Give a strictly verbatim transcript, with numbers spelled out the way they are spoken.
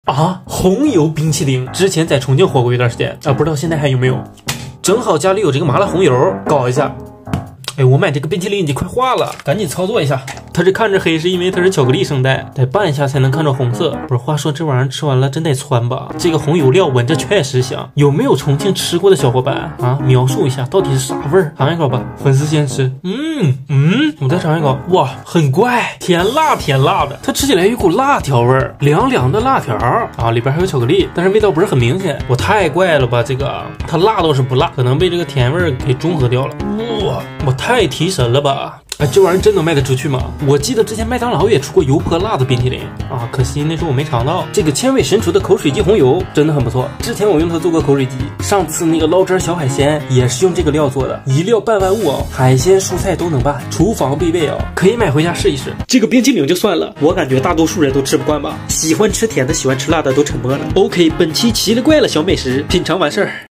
啊，红油冰淇淋，之前在重庆火过一段时间啊，不知道现在还有没有。正好家里有这个麻辣红油，搞一下。哎，我买这个冰淇淋已经快化了，赶紧操作一下。它这看着黑是因为它是巧克力声带，得拌一下才能看着红色。不是，话说这玩意儿吃完了真得窜吧？这个红油料闻着确实香，有没有重庆吃过的小伙伴啊？描述一下到底是啥味儿？尝一口吧，粉丝先吃。嗯嗯，我再尝一口，哇，很怪，甜辣甜辣的，它吃起来有股辣条味儿，凉凉的辣条啊，里边还有巧克力，但是味道不是很明显。我太怪了吧，这个它辣倒是不辣，可能被这个甜味儿给中和掉了。哇，我太提神了吧！哎，这玩意儿真能卖得出去吗？我记得之前麦当劳也出过油泼辣的冰淇淋啊，可惜那时候我没尝到。这个千味神厨的口水鸡红油真的很不错，之前我用它做过口水鸡，上次那个捞汁小海鲜也是用这个料做的，一料办万物哦，海鲜蔬菜都能办，厨房必备哦，可以买回家试一试。这个冰淇淋就算了，我感觉大多数人都吃不惯吧，喜欢吃甜的喜欢吃辣的都沉默了。OK， 本期奇了怪了小美食品尝完事儿。